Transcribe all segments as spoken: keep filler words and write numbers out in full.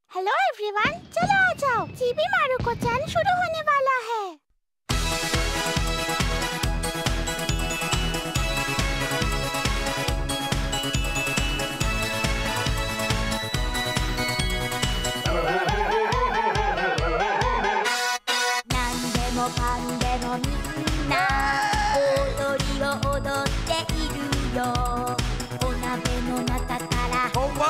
Hello everyone, चलो आ जाओ, चिबी मारुको-चैन शुरू होने वाला है। नांदेमो कांदेमो मिन्ना ओदोरी ओ ओदोत्ते इरु यो। ओनाबे नो नाकाから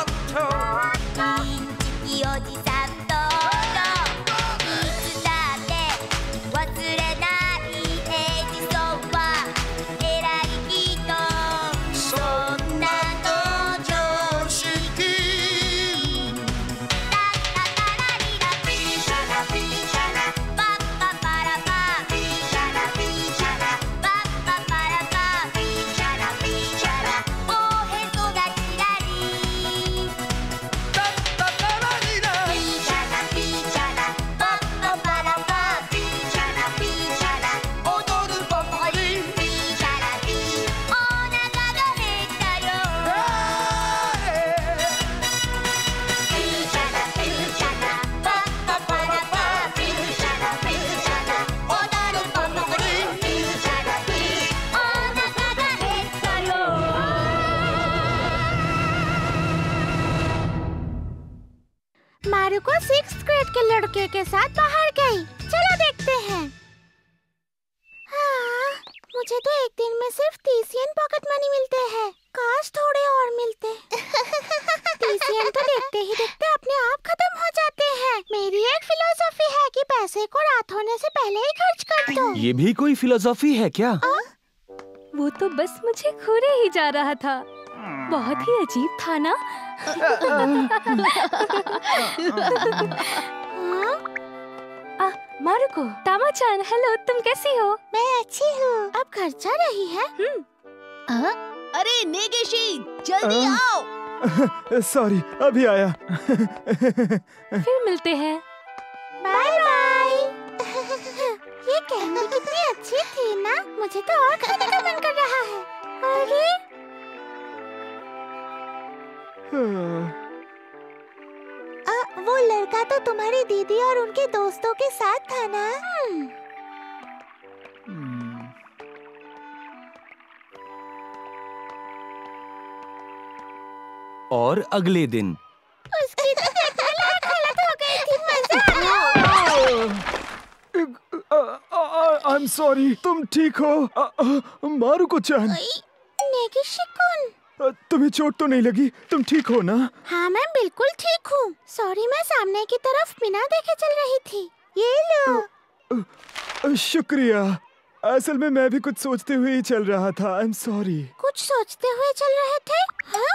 おじさんといつだって忘れないエジソンは偉い人。そんなの常識タッタタラリラピーシャラピーシャラパッパパラパピーシャラピーシャラパッパパラパピーシャラピーシャラおへそがちらりमारुको सिक्स्थ ग्रेड के लड़के के साथ बाहर गई। चलो देखते हैं। हाँ, मुझे तो एक दिन में सिर्फ तीस येन पॉकेट मनी मिलते हैं। काश थोड़े और मिलते। तीस येन तो देखते ही देखते अपने आप खत्म हो जाते हैं। मेरी एक फिलोसॉफी है कि पैसे को रात होने से पहले ही खर्च कर दो। ये भी कोई फिलोसॉफी है क्या? आ? वो तो बस मुझे घूरे ही जा रहा था। बहुत ही अजीब था ना? आ, मारुको, तामा-चान, हेलो, तुम कैसी हो? मैं अच्छी हूँ। अब घर जा रही है? हम्म। अरे नेगेशी, जल्दी आओ। सॉरी, अभी आया। फिर मिलते हैं। Bye bye. ये कैंडी कितनी अच्छी थी ना? मुझे तो और खाने का मन कर रहा है। अरे आ, वो लड़का तो तुम्हारी दीदी और उनके दोस्तों के साथ था ना? और अगले दिन उसकी तो देखने लायक हालत हो गई थी। मजा आई एम सॉरी, तुम ठीक हो? मारुको-चान, नेगिशी-कुन, तुम्हें चोट तो नहीं लगी? तुम ठीक हो ना? हाँ, मैं बिल्कुल ठीक हूँ। सॉरी, मैं सामने की तरफ बिना देखे चल रही थी। ये लो। शुक्रिया। असल में मैं भी कुछ सोचते हुए ही चल रहा था। I am sorry. कुछ सोचते हुए चल रहे थे? हाँ?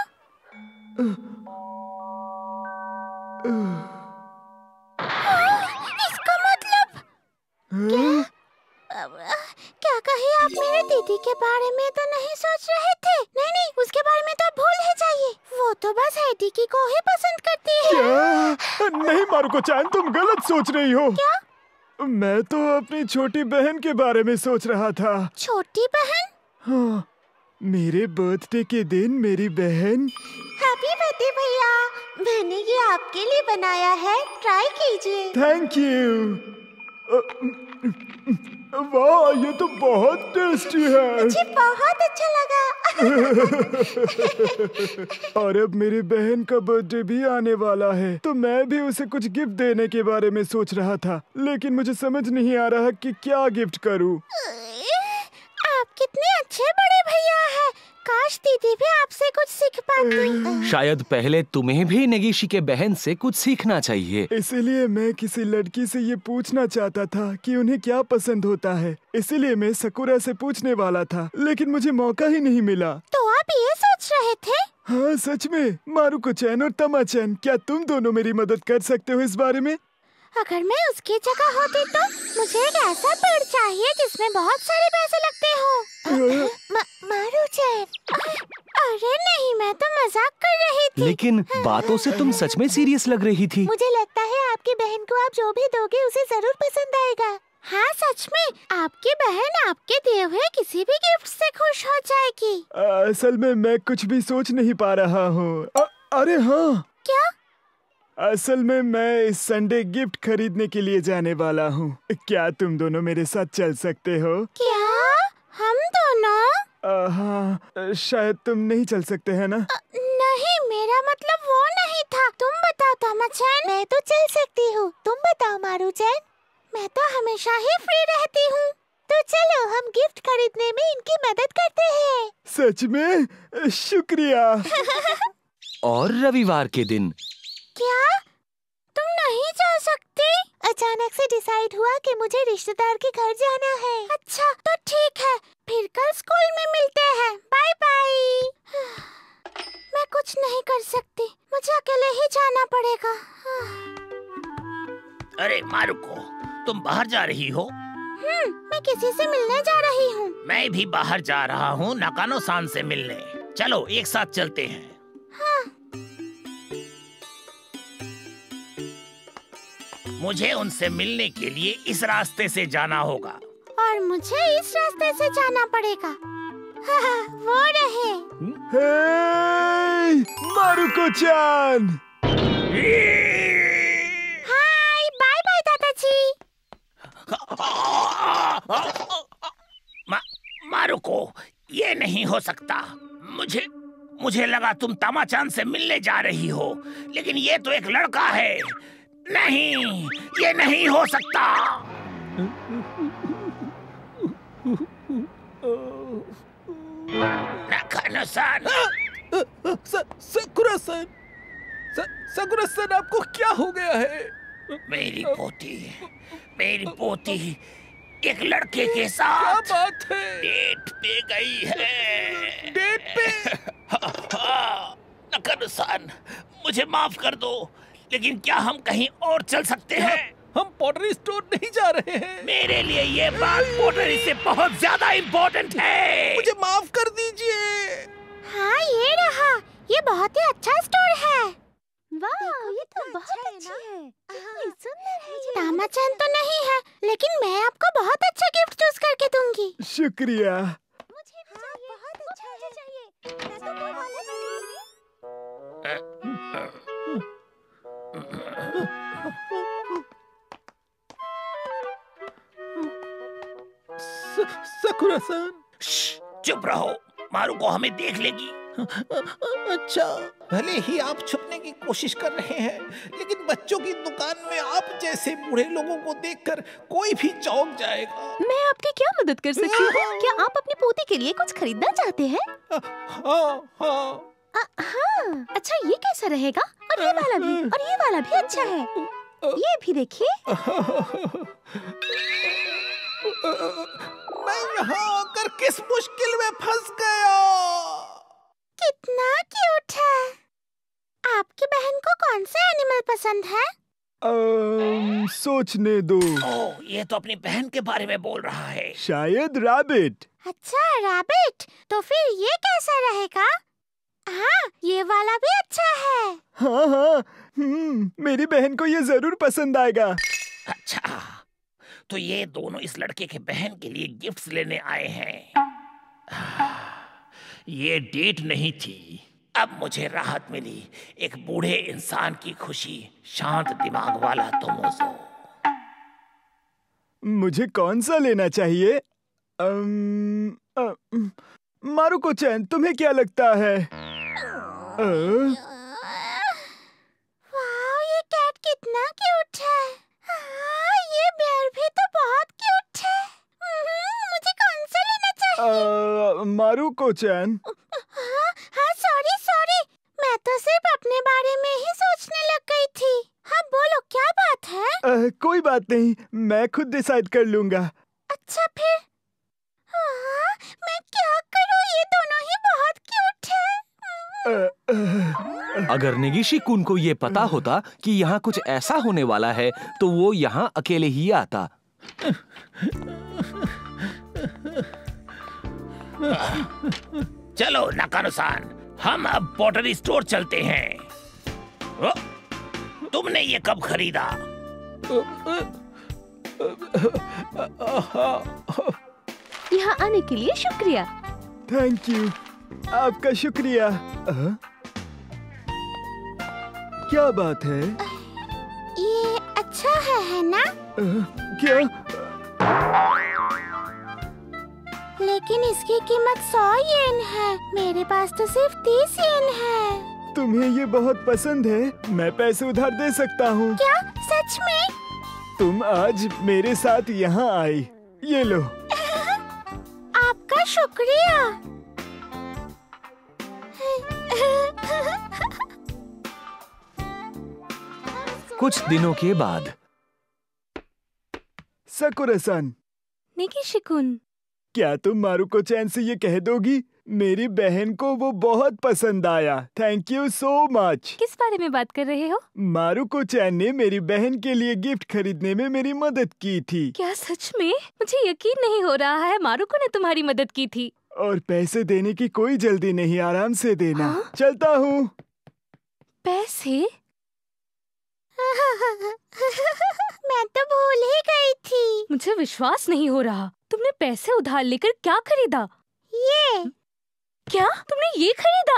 इसका मतलब क्या? क्या कहीं आप मेरे दीदी के बारे में तो नहीं सोच रहे थे? नहीं नहीं, उसके बारे में तो भूल ही जाइए। वो तो बस हेडिकी को ही पसंद करती है। क्या? नहीं मारुको-चान, तुम गलत सोच रही हो। क्या? मैं तो अपनी छोटी बहन के बारे में सोच रहा था। छोटी बहन? हाँ, मेरे बर्थडे के दिन मेरी बहन। हैप्पी बर्थडे भैया, मैंने ये आपके लिए बनाया है, ट्राई कीजिए। Thank you. वाह, ये तो बहुत टेस्टी है। मुझे बहुत अच्छा लगा। और अब मेरी बहन का बर्थडे भी आने वाला है, तो मैं भी उसे कुछ गिफ्ट देने के बारे में सोच रहा था, लेकिन मुझे समझ नहीं आ रहा कि क्या गिफ्ट करूं। आप कितने अच्छे बड़े भैया हैं। काश दीदी भी आपसे कुछ सीख पाती। शायद पहले तुम्हें भी नेगिशी के बहन से कुछ सीखना चाहिए। इसीलिए मैं किसी लड़की से ये पूछना चाहता था कि उन्हें क्या पसंद होता है। इसीलिए मैं सकुरा से पूछने वाला था, लेकिन मुझे मौका ही नहीं मिला। तो आप ये सोच रहे थे? हाँ, सच में। मारुको-चान और तामा-चान, क्या तुम दोनों मेरी मदद कर सकते हो इस बारे में? अगर मैं उसकी जगह होती तो मुझे एक ऐसा पेड़ चाहिए जिसमें बहुत सारे पैसे लगते हो। मारू-चान, अरे नहीं, मैं तो मजाक कर रही थी। लेकिन बातों से तुम सच में सीरियस लग रही थी। मुझे लगता है आपकी बहन को आप जो भी दोगे उसे जरूर पसंद आएगा। हाँ, सच में आपकी बहन आपके दिए हुए किसी भी गिफ्ट से खुश हो जाएगी। असल में मैं कुछ भी सोच नहीं पा रहा हूँ। अरे हाँ, क्या? असल में मैं इस संडे गिफ्ट खरीदने के लिए जाने वाला हूँ। क्या तुम दोनों मेरे साथ चल सकते हो? क्या हम दोनों? आ, हाँ, शायद तुम नहीं चल सकते हैं ना? अ, नहीं, मेरा मतलब वो नहीं था। तुम बताओ तामा-चैन। मैं तो चल सकती हूँ। तुम बताओ मारू-चैन। मैं तो हमेशा ही फ्री रहती हूँ। तो चलो हम गिफ्ट खरीदने में इनकी मदद करते हैं। सच में? शुक्रिया। और रविवार के दिन क्या तुम नहीं जा सकती? अचानक से डिसाइड हुआ कि मुझे रिश्तेदार के घर जाना है। अच्छा तो ठीक है, फिर कल स्कूल में मिलते हैं। Bye bye. मैं कुछ नहीं कर सकती, मुझे अकेले ही जाना पड़ेगा। अरे मारुको, तुम बाहर जा रही हो? हम्म, मैं किसी से मिलने जा रही हूँ। मैं भी बाहर जा रहा हूँ नाकानो-सान से मिलने। चलो एक साथ चलते हैं। हाँ। मुझे उनसे मिलने के लिए इस रास्ते से जाना होगा। और मुझे इस रास्ते से जाना पड़ेगा। वो रहे। हे, मारुको-चान। हाय, बाय बाय दादाजी। मा, मारुको, ये नहीं हो सकता। मुझे मुझे लगा तुम तामा-चान से मिलने जा रही हो, लेकिन ये तो एक लड़का है। नहीं, ये नहीं हो सकता। नाकानो-सान। साकुरा-सान, साकुरा-सान, आपको क्या हो गया है? मेरी पोती, मेरी पोती एक लड़के के साथ क्या बात है? डेट पे गई है। डेट पे? नाकानो-सान, मुझे माफ कर दो, लेकिन क्या हम कहीं और चल सकते हैं? हम पॉटरी स्टोर नहीं जा रहे हैं। मेरे लिए ये बात पोटरी से बहुत ज्यादा इम्पोर्टेंट है। मुझे माफ कर दीजिए। हाँ, ये रहा। ये बहुत ही अच्छा स्टोर है। वाह, ये तो बहुत अच्छी है। कितनी सुंदर है ये। तामा-चैन तो नहीं है, लेकिन मैं आपको बहुत अच्छा गिफ्ट चूज करके दूंगी। शुक्रिया। मुझे भी चाहिए, बहुत अच्छा है। चाहिए। मैं तो वो वाला साकुरा-सान। चुप रहो, मारुको हमें देख लेगी। अच्छा, भले ही आप छुपने की कोशिश कर रहे हैं, लेकिन बच्चों की दुकान में आप जैसे बूढ़े लोगों को देखकर कोई भी चौंक जाएगा। मैं आपकी क्या मदद कर सकती हूँ? क्या आप अपनी पोती के लिए कुछ खरीदना चाहते हैं? हाँ, हाँ। आ, हाँ, अच्छा ये कैसा रहेगा? और ये वाला भी, और ये वाला भी अच्छा है। ये भी देखिए। मैं यहाँ आकर किस मुश्किल में फंस गया। कितना क्यूट है। आपकी बहन को कौन से एनिमल पसंद है? अम, सोचने दो। ओह, ये तो अपनी बहन के बारे में बोल रहा है। शायद रैबिट। अच्छा, रैबिट। तो फिर ये कैसा रहेगा? हाँ, ये वाला भी अच्छा है। हाँ हाँ, हम्म, मेरी बहन को ये जरूर पसंद आएगा। अच्छा, तो ये दोनों इस लड़के के बहन के लिए गिफ्ट्स लेने आए हैं। ये डेट नहीं थी। अब मुझे राहत मिली। एक बूढ़े इंसान की खुशी, शांत दिमाग वाला तोमोज़ो। मुझे कौन सा लेना चाहिए? अम, अम, मारुको-चैन, तुम्हें क्या लगता है? अ? वाह, ये कैट कितना क्यूट है। हाँ, ये बेयर भी तो बहुत क्यूट है। हम्म, मुझे कौन सा लेना चाहिए? अ, मारुको-चैन। हाँ, हाँ, सॉरी सॉरी, मैं तो सिर्फ अपने बारे में ही सोचने लग गई थी। हाँ, बोलो क्या बात है? अ, कोई बात नहीं, मैं खुद डिसाइड कर लूंगा। अच्छा फिर? हाँ, मैं क्या करूँ? ये दोनों ही बहुत क्यूट है। अ, अ, अगर नेगिशी-कुन को ये पता होता कि यहाँ कुछ ऐसा होने वाला है, तो वो यहाँ अकेले ही आता। चलो नाकानो-सान, हम अब पॉटरी स्टोर चलते हैं। ओ, तुमने ये कब खरीदा? यहाँ आने के लिए शुक्रिया। थैंक यू, आपका शुक्रिया। अ? क्या बात है? ये अच्छा है है ना? आ, क्या? लेकिन इसकी कीमत सौ येन है। मेरे पास तो सिर्फ तीस येन है। तुम्हें ये बहुत पसंद है? मैं पैसे उधार दे सकता हूँ। क्या सच में? तुम आज मेरे साथ यहाँ आई, ये लो। आपका शुक्रिया। कुछ दिनों के बाद। सकुरा-सान, नेगिशी-कुन, क्या तुम मारुको चैन से ये कह दोगी मेरी बहन को वो बहुत पसंद आया? Thank you so much. किस बारे में बात कर रहे हो? मारुको चैन ने मेरी बहन के लिए गिफ्ट खरीदने में मेरी मदद की थी। क्या सच में? मुझे यकीन नहीं हो रहा है मारुको ने तुम्हारी मदद की थी। और पैसे देने की कोई जल्दी नहीं, आराम से देना। हाँ? चलता हूँ। पैसे? मैं तो भूल ही गई थी। मुझे विश्वास नहीं हो रहा। तुमने पैसे उधार लेकर क्या खरीदा? ये क्या तुमने ये खरीदा?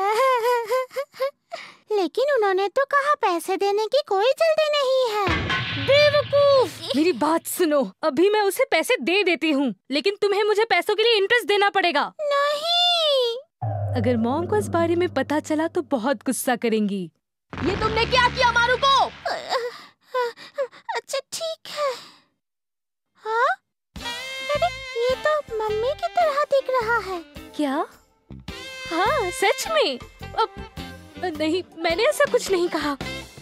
लेकिन उन्होंने तो कहा पैसे देने की कोई जल्दी नहीं है। बेवकूफ! मेरी बात सुनो, अभी मैं उसे पैसे दे देती हूँ, लेकिन तुम्हें मुझे पैसों के लिए इंटरेस्ट देना पड़ेगा। नहीं। अगर मॉम को इस बारे में पता चला तो बहुत गुस्सा करेंगी। ये तुमने क्या किया मारुको? अच्छा ठीक है। हाँ? अरे ये तो मम्मी की तरह दिख रहा है। क्या? हाँ सच में? अब नहीं, मैंने ऐसा कुछ नहीं कहा।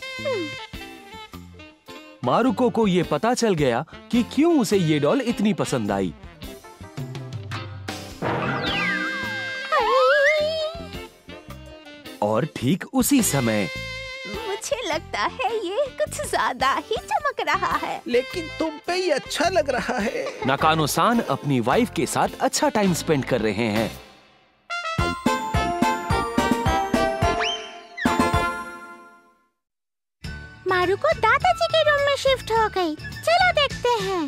मारुको को ये पता चल गया कि क्यों उसे ये डॉल इतनी पसंद आई। और ठीक उसी समय मुझे लगता है ये कुछ ज्यादा ही चमक रहा है। लेकिन तुम पे ये अच्छा लग रहा है। नाकानो-सान अपनी वाइफ के साथ अच्छा टाइम स्पेंड कर रहे हैं। मारुको दादाजी के रूम में शिफ्ट हो गई। चलो देखते हैं।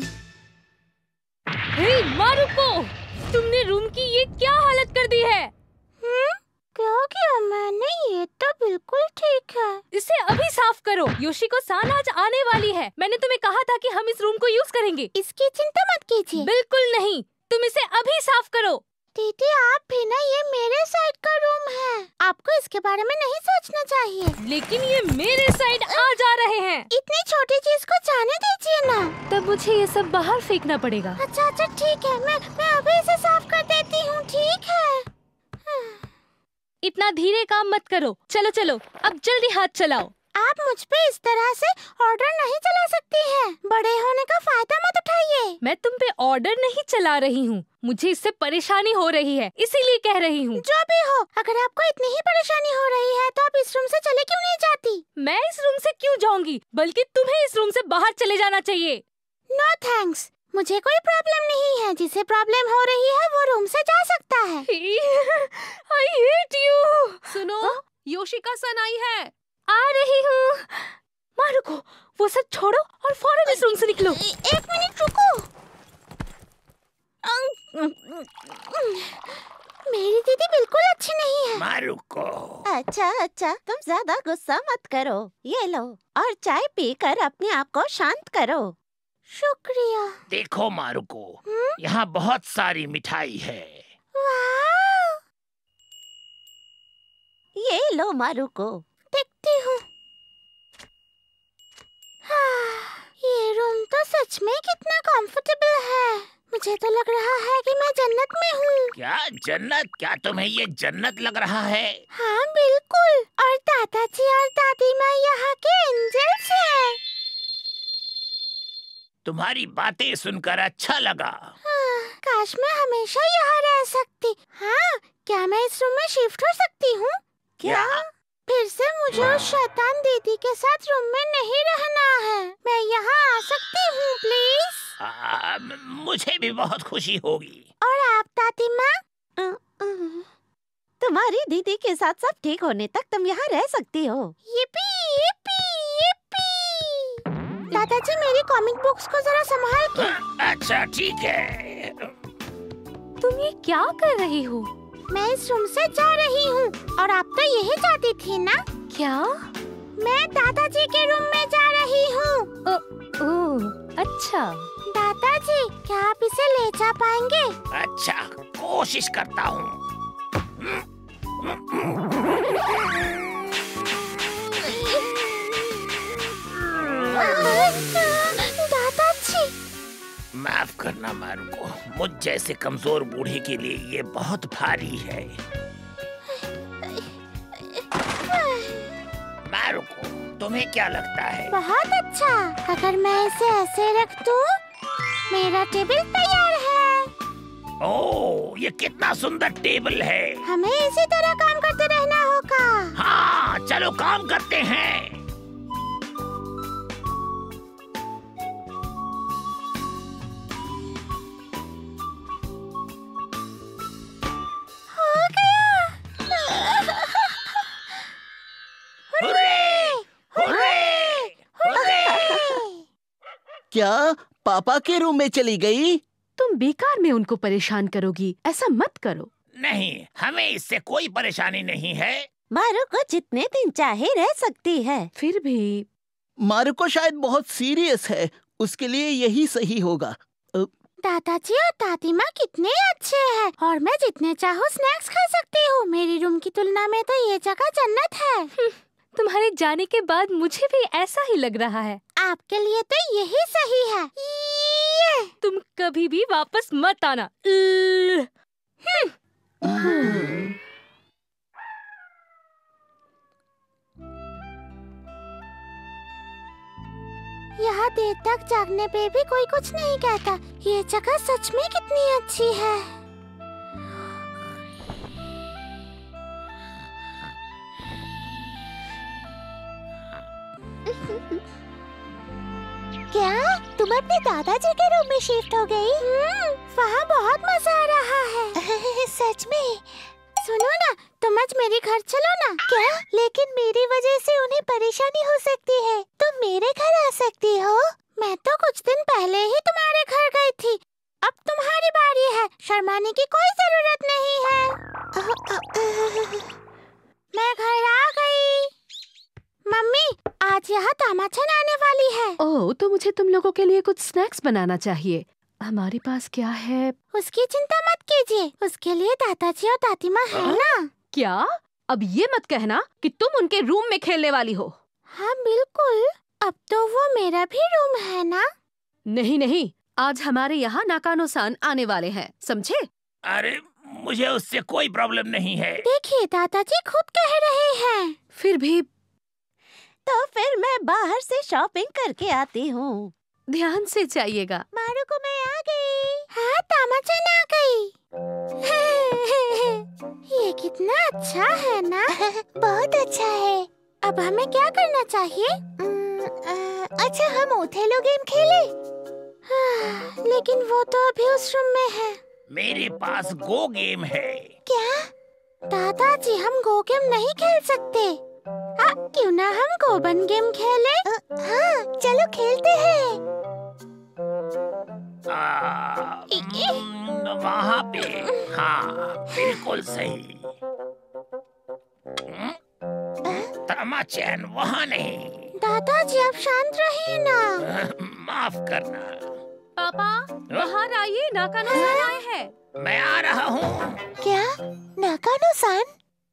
हे मारुको, तुमने रूम की ये क्या हालत कर दी है? हम्म? क्या किया मैंने? ये तो बिल्कुल ठीक है। इसे अभी साफ करो। योशिको-सान आज आने वाली है। मैंने तुम्हें कहा था कि हम इस रूम को यूज करेंगे। इसकी चिंता मत कीजिए। बिल्कुल नहीं, तुम इसे अभी साफ करो। दीदी आप भी ना, ये मेरे साइड का रूम है। आपको इसके बारे में नहीं सोचना चाहिए। लेकिन ये मेरे साइड आ जा रहे हैं। इतनी छोटी चीज को जाने दीजिए ना। तब मुझे ये सब बाहर फेंकना पड़ेगा। अच्छा अच्छा ठीक है, मैं मैं अभी इसे साफ कर देती हूँ। ठीक है। इतना धीरे काम मत करो। चलो चलो, अब जल्दी हाथ चलाओ। आप मुझ पे इस तरह से ऑर्डर नहीं चला सकती हैं। बड़े होने का फायदा मत उठाइए। मैं तुम पे ऑर्डर नहीं चला रही हूँ, मुझे इससे परेशानी हो रही है, इसीलिए कह रही हूँ। जो भी हो, अगर आपको इतनी ही परेशानी हो रही है तो आप इस रूम से चले क्यों नहीं जाती? मैं इस रूम से क्यों जाऊंगी, बल्कि तुम्हें इस रूम से बाहर चले जाना चाहिए। नो थैंक्स, मुझे कोई प्रॉब्लम नहीं है। जिसे प्रॉब्लम हो रही है वो रूम से जा सकता है। I hate you। सुनो, योशिका-सन आई है। आ रही हूँ। मारुको, वो सब छोड़ो और फौरन इस रूम से निकलो। एक मिनट रुको। मेरी दीदी बिल्कुल अच्छी नहीं है। मारुको, अच्छा अच्छा, तुम ज्यादा गुस्सा मत करो। ये लो और चाय पीकर अपने आप को शांत करो। शुक्रिया। देखो मारुको, यहाँ बहुत सारी मिठाई है। वाह! ये लो मारुको। देखती हूँ। हाँ, ये रूम तो सच में कितना कंफर्टेबल है। मुझे तो लग रहा है कि मैं जन्नत में हूँ। क्या जन्नत? क्या तुम्हें ये जन्नत लग रहा है? हाँ बिल्कुल। और दादाजी और दादी माँ यहाँ के एंजल्स हैं। तुम्हारी बातें सुनकर अच्छा लगा। हाँ, काश मैं हमेशा यहाँ रह सकती। हाँ, क्या मैं इस रूम में शिफ्ट हो सकती हूँ? क्या? फिर से मुझे उस शैतान दीदी के साथ रूम में नहीं रहना है। मैं यहाँ आ सकती हूँ प्लीज? आ, मुझे भी बहुत खुशी होगी। और आप दादी माँ? तुम्हारी दीदी के साथ सब ठीक होने तक तुम यहाँ रह सकती हो। yippee, yippee, yippee। दादाजी मेरी कॉमिक बुक्स को जरा संभाल के। अच्छा ठीक है। तुम ये क्या कर रही हो? मैं इस रूम से जा रही हूँ और आप तो यही चाहती थी ना? क्या? मैं दादाजी के रूम में जा रही अच्छा दादाजी, क्या आप इसे ले जा पाएंगे? अच्छा, कोशिश करता हूँ। दादाजी, माफ करना मारुको, मुझ जैसे कमजोर बूढ़े के लिए ये बहुत भारी है। मारुको, तुम्हें क्या लगता है? बहुत अच्छा। अगर मैं इसे ऐसे रख दूं, मेरा टेबल तैयार है। ओह, ये कितना सुंदर टेबल है। हमें इसी तरह काम करते रहना होगा। हाँ, चलो काम करते हैं। हो गया। हुर्रे! हुर्रे! हुर्रे! क्या पापा के रूम में चली गई? तुम बेकार में उनको परेशान करोगी, ऐसा मत करो। नहीं, हमें इससे कोई परेशानी नहीं है। मारुको जितने दिन चाहे रह सकती है। फिर भी मारुको शायद बहुत सीरियस है, उसके लिए यही सही होगा। अ, दादाजी और दादी माँ कितने अच्छे हैं और मैं जितने चाहूँ स्नैक्स खा सकती हूँ। मेरी रूम की तुलना में तो ये जगह जन्नत है। तुम्हारे जाने के बाद मुझे भी ऐसा ही लग रहा है। आपके लिए तो यही सही है। ये। तुम कभी भी वापस मत आना। अ, हम्म। यहाँ देर तक जागने पे भी कोई कुछ नहीं कहता। ये जगह सच में कितनी अच्छी है। क्या तुम अपने दादाजी के रूम में शिफ्ट हो गई? वहाँ बहुत मजा आ रहा है। सच में? सुनो ना, तुम आज मेरे घर चलो ना। क्या? लेकिन मेरी वजह से उन्हें परेशानी हो सकती है। तुम मेरे घर आ सकती हो। मैं तो कुछ दिन पहले ही तुम्हारे घर गई थी। अब तुम्हारी बारी है। शर्माने की कोई जरूरत नहीं है। मैं घर आ गई। मम्मी, आज यहाँ तामाचन आने वाली है। ओह, तो मुझे तुम लोगों के लिए कुछ स्नैक्स बनाना चाहिए। हमारे पास क्या है? उसकी चिंता मत कीजिए, उसके लिए दादाजी और दादी माँ है ना। क्या? अब ये मत कहना कि तुम उनके रूम में खेलने वाली हो। हाँ बिल्कुल, अब तो वो मेरा भी रूम है ना। नहीं नहीं, आज हमारे यहाँ नाकानो-सान आने वाले हैं, समझे? अरे, मुझे उससे कोई प्रॉब्लम नहीं है। देखिए, दादाजी खुद कह रहे हैं। फिर भी तो फिर मैं बाहर से शॉपिंग करके आती हूँ। ध्यान से जाइएगा। मारुको, मैं आ गई। हाँ, तामाचन आ गई। ये कितना अच्छा है ना। बहुत अच्छा है। अब हमें क्या करना चाहिए? अच्छा, हम ओथेलो गेम खेले। हाँ, लेकिन वो तो अभी उस रूम में है। मेरे पास गो गेम है। क्या? दादाजी, हम गो गेम नहीं खेल सकते। आ, क्यों ना हम गोबन गेम खेले? हाँ, चलो खेलते हैं। आ, वहाँ पे। हाँ, बिल्कुल सही। तामाचन वहाँ नहीं। दादाजी, आप शांत रहिए ना। माफ करना। पापा, बाहर आइए, नाकानो-सान आए हैं। मैं आ रहा हूँ। क्या? नाकानो-सान?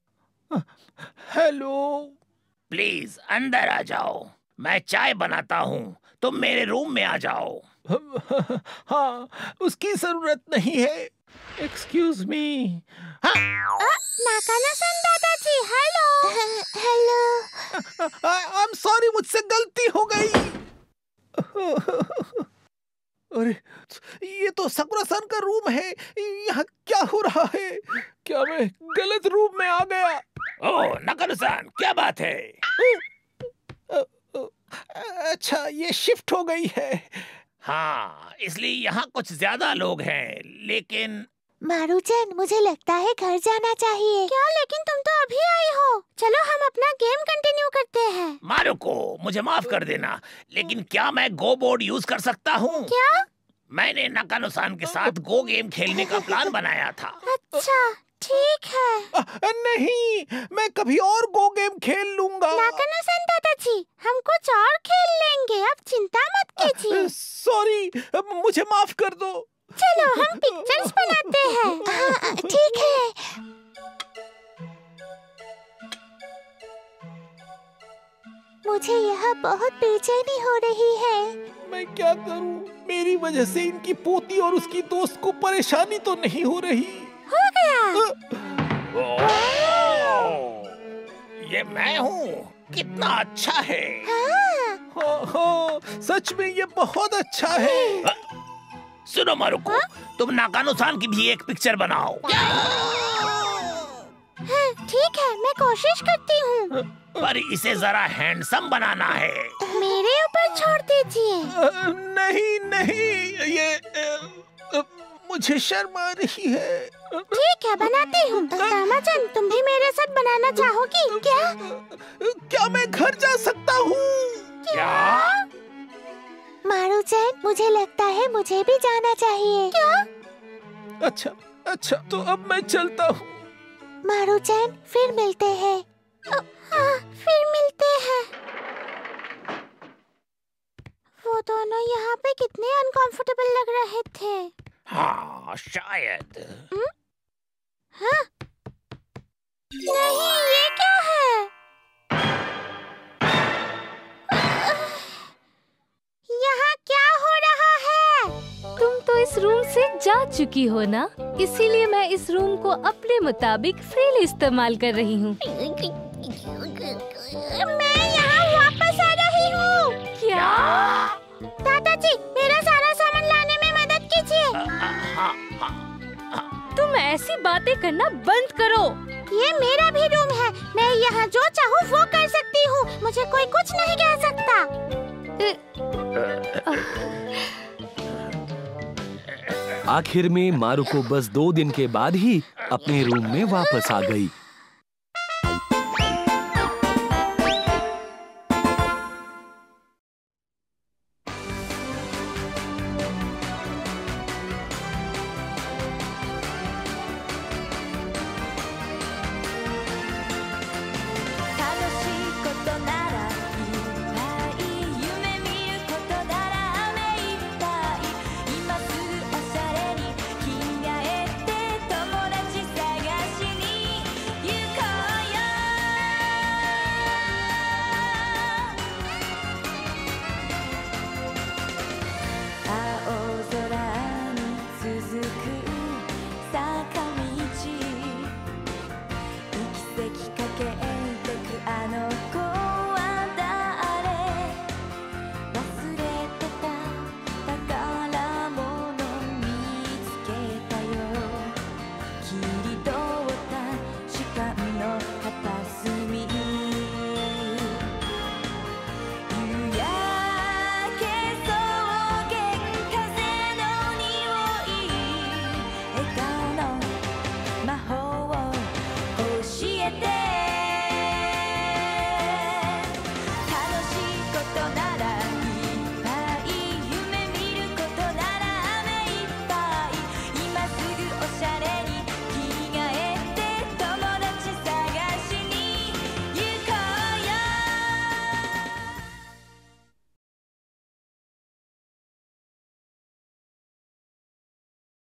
हेलो। प्लीज अंदर आ जाओ, मैं चाय बनाता हूँ। तुम मेरे रूम में आ जाओ। हाँ, उसकी जरूरत नहीं है। Excuse me. हाँ। नाकानो-सान दादाजी, hello. Hello. I am sorry, मुझसे गलती हो गई। अरे, ये तो साकुरा-सान का रूम है। यहाँ क्या हो रहा है? क्या मैं गलत रूम में आ गया? ओह, नाकानो-सान, क्या बात है? अच्छा, ये शिफ्ट हो गई है। हाँ, इसलिए यहाँ कुछ ज्यादा लोग हैं, लेकिन मारुचन, मुझे लगता है घर जाना चाहिए। क्या? लेकिन तुम तो अभी आई हो। चलो हम अपना गेम कंटिन्यू करते हैं। मारुको, मुझे माफ कर देना, लेकिन क्या मैं गो बोर्ड यूज कर सकता हूँ? क्या? मैंने नाकानो-सान के साथ गो गेम खेलने का प्लान बनाया था। अच्छा, ठीक है। आ, नहीं, मैं कभी और गो गेम खेल लूंगा। नाकानो-सान दादाजी, हम कुछ और खेल लेंगे, आप चिंता मत कीजिए। सॉरी, मुझे माफ कर दो। चलो हम पिक्चर्स बनाते हैं। हाँ, ठीक है। मुझे यहाँ बहुत बेचैनी हो रही है। मैं क्या करूँ? मेरी वजह से इनकी पोती और उसकी दोस्त को परेशानी तो नहीं हो रही? हो गया। ये मैं हूँ। कितना अच्छा है। हाँ। हाँ, हाँ, सच में ये बहुत अच्छा है। सुनो मारुको, हाँ? तुम नाकानुसान की भी एक पिक्चर बनाओ। हाँ, ठीक है, मैं कोशिश करती हूँ। पर इसे जरा हैंडसम बनाना है। मेरे ऊपर छोड़ दीजिए। नहीं नहीं, ये आ, आ, मुझे शर्म आ रही है। ठीक है, बनाती हूँ। तामाचन, तुम भी मेरे साथ बनाना चाहोगी क्या? क्या मैं घर जा सकता हूँ? क्या? मारू-चैन, मुझे लगता है मुझे भी जाना चाहिए। क्या? अच्छा अच्छा, तो अब मैं चलता हूँ। मारू-चैन, फिर मिलते हैं। हाँ, फिर मिलते हैं। वो दोनों यहाँ पे कितने अनकंफर्टेबल लग रहे थे। हाँ, शायद। हुँ? हाँ? नहीं, ये क्या है? यहाँ क्या हो रहा है? तुम तो इस रूम से जा चुकी हो ना, इसीलिए मैं इस रूम को अपने मुताबिक फ्रीली इस्तेमाल कर रही हूँ। मैं यहाँ वापस आ रही हूँ। क्या? दादाजी, मेरा सारा सामान लाने में मदद कीजिए। तुम ऐसी बातें करना बंद करो। ये मेरा भी रूम है। मैं यहाँ जो चाहूँ वो कर सकती हूँ। मुझे कोई कुछ नहीं कह सकता। आखिर में मारुको बस दो दिन के बाद ही अपने रूम में वापस आ गई।